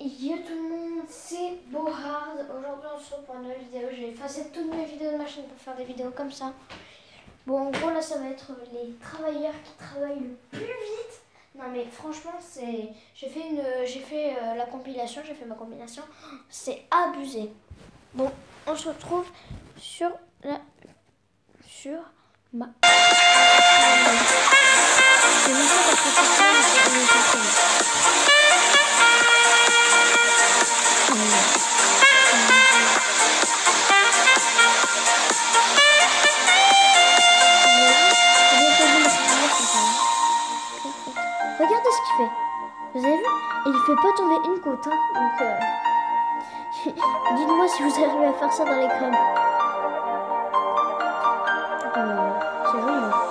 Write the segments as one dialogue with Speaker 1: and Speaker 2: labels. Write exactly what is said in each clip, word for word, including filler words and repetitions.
Speaker 1: Yo tout le monde, c'est Bohard. Aujourd'hui on se retrouve pour une nouvelle vidéo. J'ai effacé toutes mes vidéos de ma chaîne pour faire des vidéos comme ça. Bon, en gros là ça va être les travailleurs qui travaillent le plus vite. Non mais franchement c'est, j'ai fait une, j'ai fait euh, la compilation, j'ai fait ma compilation. C'est abusé. Bon, on se retrouve sur la, sur ma. C'est même pas parce que c'est ça, mais c'est une personne. Regardez ce qu'il fait. Vous avez vu? Et il fait pas tomber une côte. Hein. Donc, euh... dites-moi si vous arrivez à faire ça dans les crèmes. Euh, c'est joli. Hein.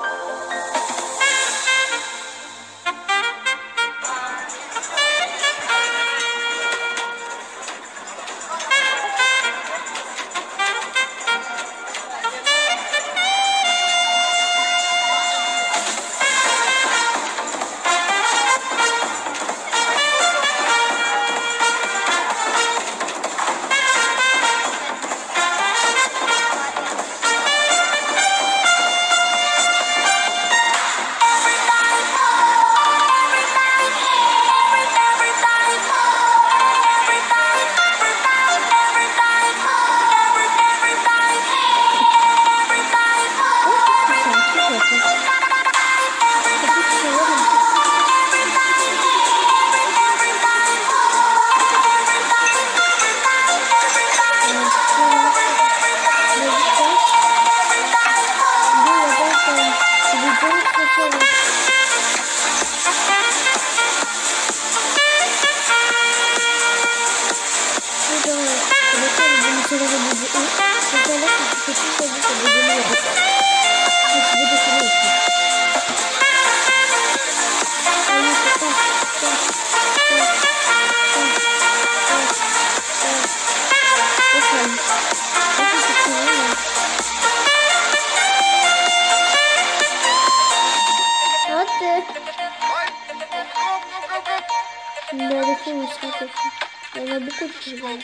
Speaker 1: Il y a des films aussi, il y en a beaucoup de films.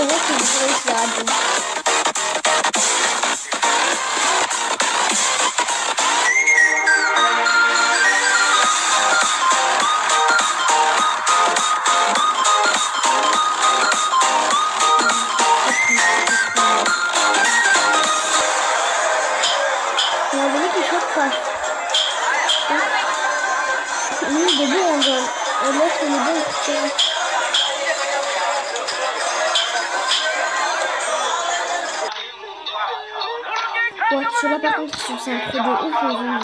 Speaker 1: verrez que vous pourrez se rater. On va donner quelque chose pas. Nous, au début, on, donne, on laisse les deux faire. Ouais, celui-là par contre, c'est un pro de ouf aujourd'hui.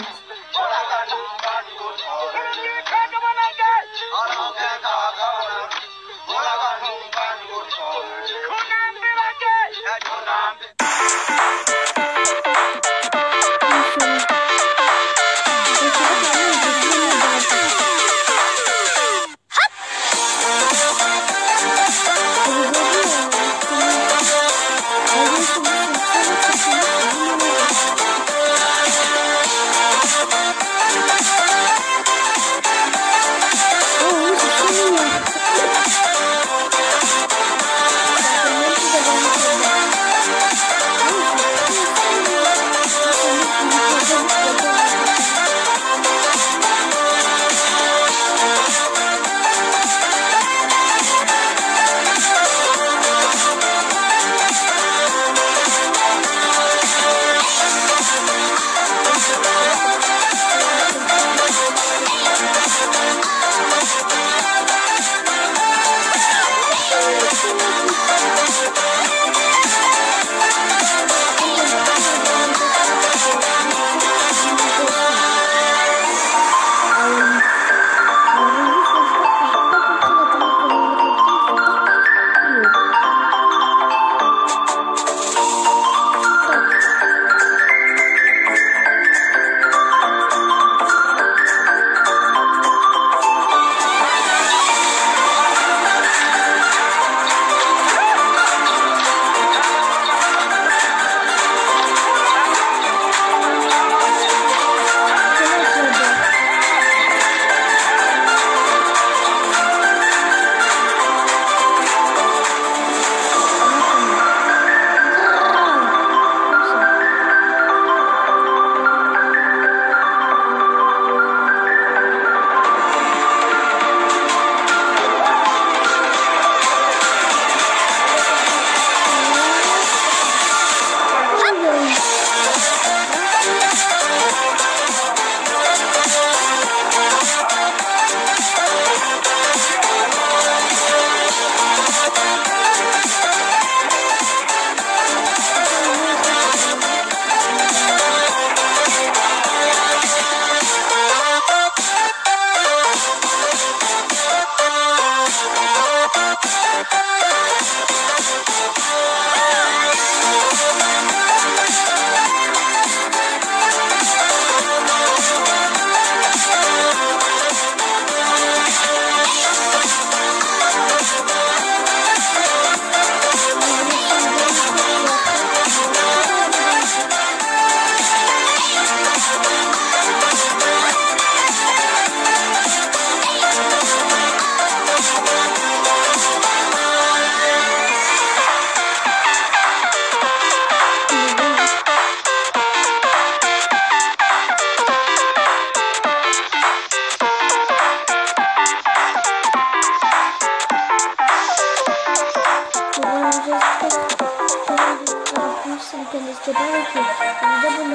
Speaker 1: N'hésitez pas à vous abonner